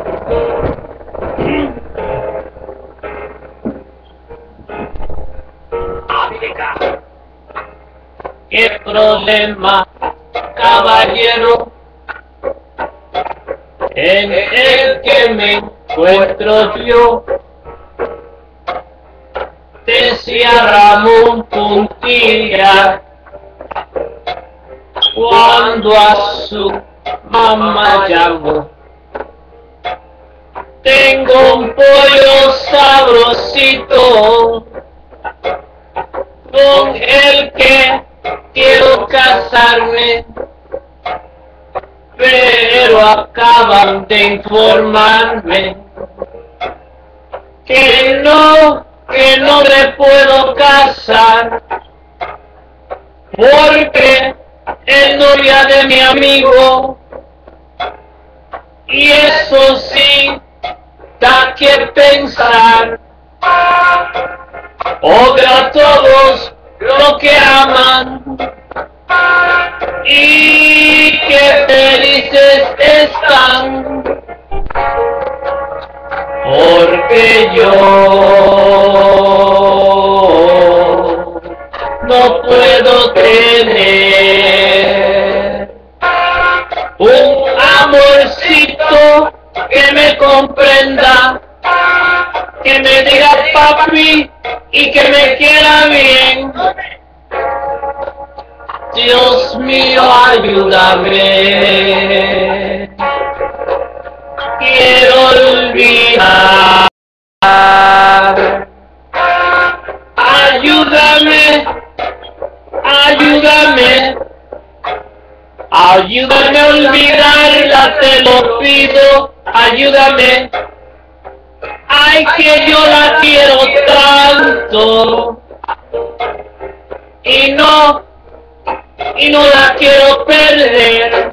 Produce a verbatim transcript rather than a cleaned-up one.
¿Qué problema, caballero, en el que me encuentro yo? Decía Ramón Puntilla cuando a su mamá llamó. Tengo un pollo sabrosito con el que quiero casarme, pero acaban de informarme que no, que no me puedo casar, porque es novia de mi amigo, y eso sí da que pensar. Odia a todos los que aman, y que felices están, porque yo no puedo tener un amorcito que me comprenda, que me diga papi y que me quiera bien. Dios mío, ayúdame, quiero olvidar. Ayúdame, ayúdame, ayúdame a olvidarla, te lo pido, ayúdame. Ay, que yo la quiero tanto, y no, y no la quiero perder.